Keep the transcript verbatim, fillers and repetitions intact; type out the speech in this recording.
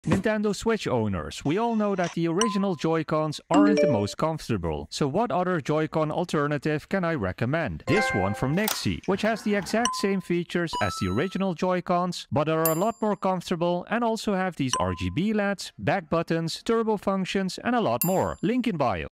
Nintendo Switch owners, we all know that the original Joy-Cons aren't the most comfortable. So what other Joy-Con alternative can I recommend? This one from NYXI, which has the exact same features as the original Joy-Cons, but are a lot more comfortable and also have these R G B L E Ds, back buttons, turbo functions and a lot more. Link in bio.